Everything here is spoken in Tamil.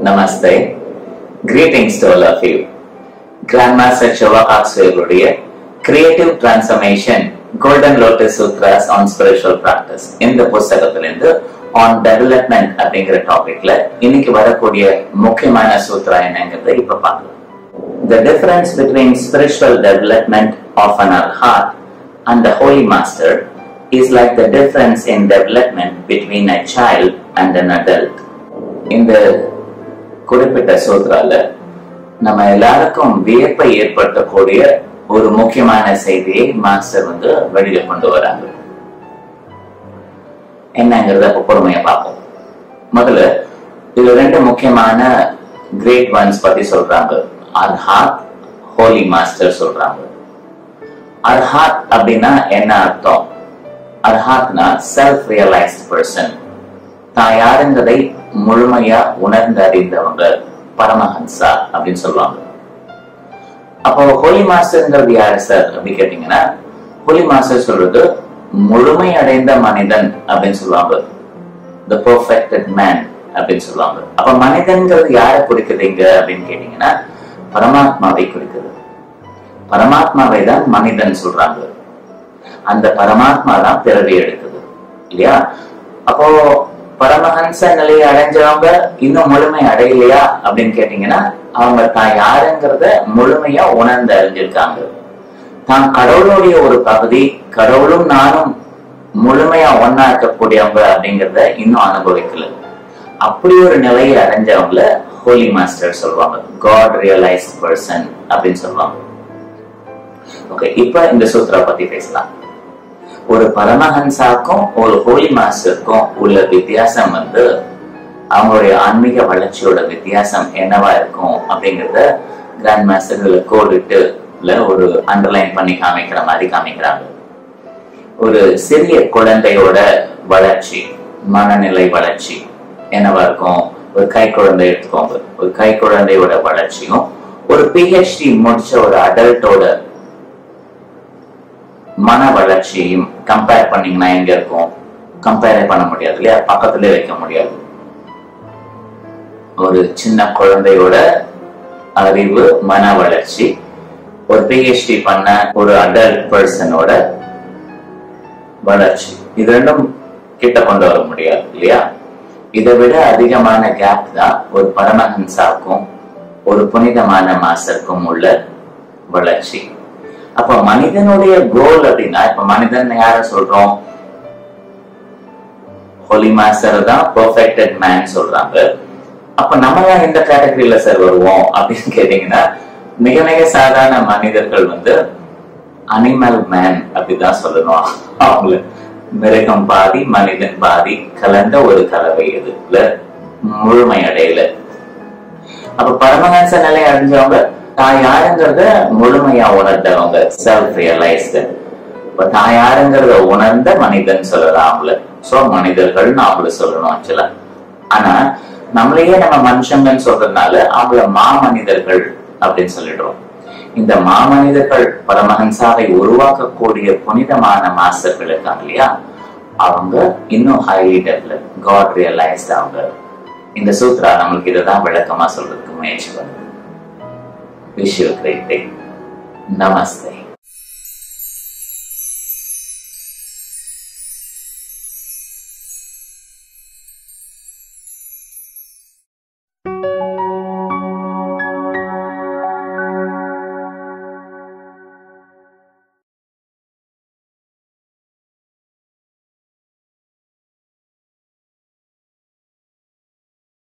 Namaste. Greetings to all of you. Grandmaster Shiva Akswayuடைய Creative Transformation Golden Lotus Sutras on Spiritual Practice இந்த புத்தகத்திலிருந்து on development அப்படிங்கிற டாபிக்ல இன்னைக்கு வரக்கூடிய முக்கியமான சூத்ரா என்னங்கிறதை இப்ப பார்க்கலாம். The difference between spiritual development of an arhat and the Holy Master is like the difference in development between a child and an adult. இந்த குறிப்பிட்ட சூத்ரால நம்ம எல்லாருக்கும் வியப்பை ஏற்படுத்தக்கூடிய ஒரு முக்கியமான செய்தியை மாஸ்டர் வெளியில கொண்டு வராங்க. என்னங்கிறத பொறுமையா பார்ப்போம். முதல்ல இதுல ரெண்டு முக்கியமான கிரேட் ஒன்ஸ் பத்தி சொல்றாங்க. அர்ஹாத், ஹோலி மாஸ்டர் சொல்றாங்க. அர்ஹாத் அப்படின்னா என்ன அர்த்தம்? அர்ஹாத்னா செல்ஃப் ரியலைஸ்ட் பர்சன், தான் யாருங்கிறதை முழுமையா உணர்ந்து அறிந்தவங்க, பரமஹன்சா அப்படின்னு சொல்லுவாங்க. அப்போ ஹோலி மாஸ்டர்ங்கிறது யாரு சார் அப்படி கேட்டீங்கன்னா, ஹோலி மாஸ்டர் சொல்றது முழுமை அடைந்த மனிதன் அப்படின்னு சொல்லுவாங்க. The perfected man அப்படின்னு சொல்லுவாங்க. அப்ப மனிதன்கிறது யாரை குறிக்குதுங்க அப்படின்னு கேட்டீங்கன்னா, பரமாத்மாவை குறிக்குது. பரமாத்மாவை தான் மனிதன் சொல்றாங்க. அந்த பரமாத்மா தான் பிறவி எடுக்குது இல்லையா? அப்போ பரமஹன்ச நிலையை அடைஞ்சவங்க இன்னும் முழுமை அடையலையா அப்படின்னு கேட்டீங்கன்னா, அவங்க தான் யாருங்கிறத முழுமையா உணர்ந்து அறிஞ்சிருக்காங்க. தான் கடவுளுடைய ஒரு பகுதி, கடவுளும் நானும் முழுமையா ஒன்னா இருக்கக்கூடியவங்க அப்படிங்கிறத இன்னும் அனுபவிக்கல. அப்படி ஒரு நிலையை அடைஞ்சவங்கள ஹோலி மாஸ்டர் சொல்லுவாங்க. காட் ரியலைஸ்ட் பர்சன் அப்படின்னு சொல்லுவாங்க. ஓகே, இப்ப இந்த சூத்ரா பத்தி பேசலாம். ஒரு பரமஹன்சாக்கும் ஒரு ஹோலி மாஸ்டருக்கும் உள்ள வித்தியாசம் அவங்களுடைய ஆன்மீக வளர்ச்சியோட வித்தியாசம் என்னவா இருக்கும் அப்படிங்கறத கிராண்ட் மாஸ்டர்களை கோடிட்டு ஒரு அண்டர்லைன் பண்ணி காமிக்கிற மாதிரி காமிக்கிறாங்க. ஒரு சிறிய குழந்தையோட வளர்ச்சி, மனநிலை வளர்ச்சி என்னவா இருக்கும்? ஒரு கை குழந்தை எடுத்துக்கோங்க. ஒரு கை குழந்தையோட வளர்ச்சியும் ஒரு PhD முடிச்ச ஒரு அடல்ட்டோட மன வளர்ச்சியையும் கம்பேர் பண்ணீங்கன்னா எங்க இருக்கும்? கம்பேரே பண்ண முடியாது இல்லையா? பக்கத்திலே வைக்க முடியாது. ஒரு சின்ன குழந்தையோட அறிவு, மன வளர்ச்சி, ஒரு PhD பண்ண ஒரு அடல்ட் பர்சனோட வளர்ச்சி, இது ரெண்டும் கிட்ட கொண்டு வர முடியாது இல்லையா? இதை விட அதிகமான கேப் தான் ஒரு பரமஹன்சாவுக்கும் ஒரு புனிதமான மாஸ்டருக்கும் உள்ள வளர்ச்சி. அப்ப மனிதனுடைய கோல் அப்படின்னா, இப்ப மனிதன் யார சொல்றோம்? ஹோலி மாஸ்டர் தான் பெர்ஃபெக்டட் மேன் சொல்றாங்க. அப்ப நம்ம தான் இந்த கேட்டகரியில சார் வருவோம் அப்படின்னு கேட்டீங்கன்னா, மிக மிக சாதாரண மனிதர்கள் அனிமல் மேன் அப்படிதான் சொல்லணும். அவங்கள மிருகம் பாதி மனிதன் பாதி கலந்த ஒரு கலவை, இதுல முழுமை அடையல. அப்ப பரமஹன்ச நிலை அடைஞ்சவங்க தான் யாருங்கிறத முழுமையா உணர்ந்தவங்க, செல்ஃப் ரியலைஸ்டு. இப்ப தான் யாருங்கிறத உணர்ந்த மனிதன் சொல்லலாம் அவங்கள. சோ மனிதர்கள்னு அவங்கள சொல்லணும் ஆக்சுவலா. ஆனா நம்மளையே நம்ம மனுஷங்கன்னு சொல்றதுனால அவங்கள மாமனிதர்கள் அப்படின்னு சொல்லிடுறோம். இந்த மாமனிதர்கள் பரமஹன்சாவை உருவாக்கக்கூடிய புனிதமான மாஸ்டர்கள் இருக்காங்க இல்லையா? அவங்க இன்னும் ஹைலி டெவலப், காட் ரியலைஸ்ட் அவங்க. இந்த சூத்ரா நம்மளுக்கு இதுதான் விளக்கமா சொல்றதுக்கு முயற்சி பண்ணுது. Wish you a great day. Namaste.